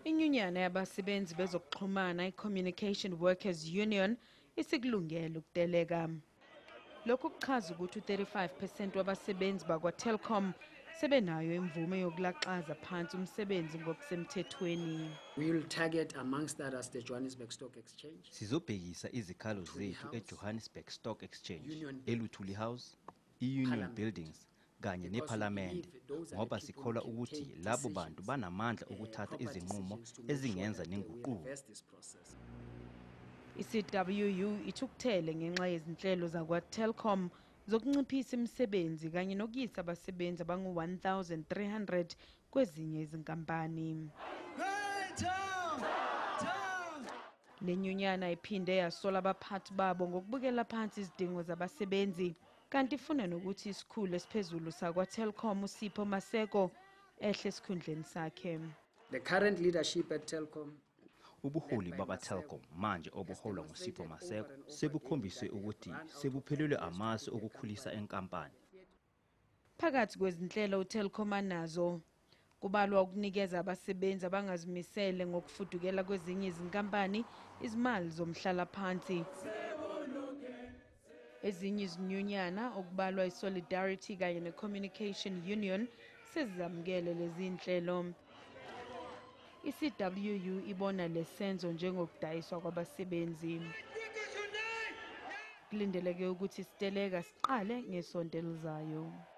Inyunyana yabasebenzi bezokuxhumana i-Communication Workers Union isikulungele ukuteleka. Lokhu kuchaza ukuthi u-35% wabasebenzi bakwa-Telkom sebenayo imvume yokulaxaza phansi umsebenzi ngokusemthethweni. We will target amongst others the Johannesburg Stock Exchange. Sizobhekisa izikhalo zethu eJohannesburg Stock Exchange, eLuthuli House, i-Union Buildings kanye nePhalamende ngoba sikholwa ukuthi labo bantu banamandla ukuthatha izinqumo ezingenza nenguquko. I-CWU ithukuthele ngenxa yezinhlelo zakwa-Telkom zokunciphisa imisebenzi kanye nokuyisa abasebenzi abangu-1,300 kwezinye izinkampani. Lenyunyana iphinde yasola abaphathi babo ngokubukela phansi izidingo zabasebenzi, kanti ifuna nokuthi isikhulu esiphezulu sakwa-Telkom uSipho Maseko ehle esikhundleni sakhe. The current leadership at Telkom, Ubuholi bakwa-Telkom manje obuholwa nguSipho Maseko sebukhombise ukuthi sebuphelelwe amasu okukhulisa enkampani. Phakathi kwezinhlelo uTelkom anazo kubalwa ukunikeza abasebenzi abangazimisele ngokufudukela kwezinye izinkampani izimali zomhlalaphansi. Ezinye izinyunyana okubalwa iSolidarity kanye neCommunication Union sezamukele lezi nhlelo. I-CWU ibona lesenzo njengokudayiswa kwabasebenzi. Kulindeleke ukuthi isiteleka siqale ngesonto elizayo.